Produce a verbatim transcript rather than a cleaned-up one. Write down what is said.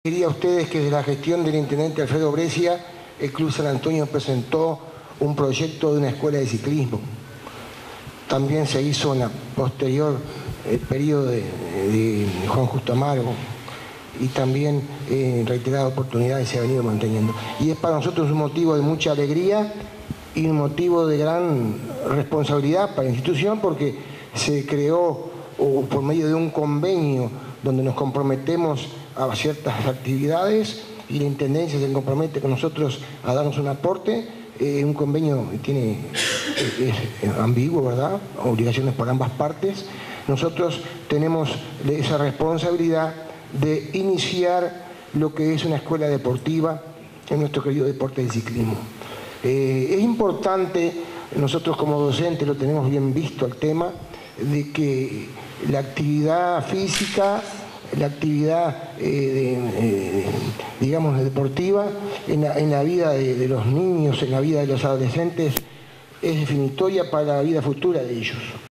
Diría a ustedes que desde la gestión del intendente Alfredo Brescia, el Club San Antonio presentó un proyecto de una escuela de ciclismo. También se hizo en la posterior el periodo de, de Juan Justo Amargo y también en eh, reiteradas oportunidades se ha venido manteniendo. Y es para nosotros un motivo de mucha alegría y un motivo de gran responsabilidad para la institución, porque se creó o por medio de un convenio donde nos comprometemos a ciertas actividades y la Intendencia se compromete con nosotros a darnos un aporte. Eh, un convenio tiene, es, es ambiguo, ¿verdad? Obligaciones por ambas partes. Nosotros tenemos esa responsabilidad de iniciar lo que es una escuela deportiva en nuestro querido deporte del ciclismo. Eh, es importante, nosotros como docentes lo tenemos bien visto el tema, de que la actividad física, la actividad, eh, de, eh, digamos, deportiva, en la, en la vida de, de los niños, en la vida de los adolescentes, es definitoria para la vida futura de ellos.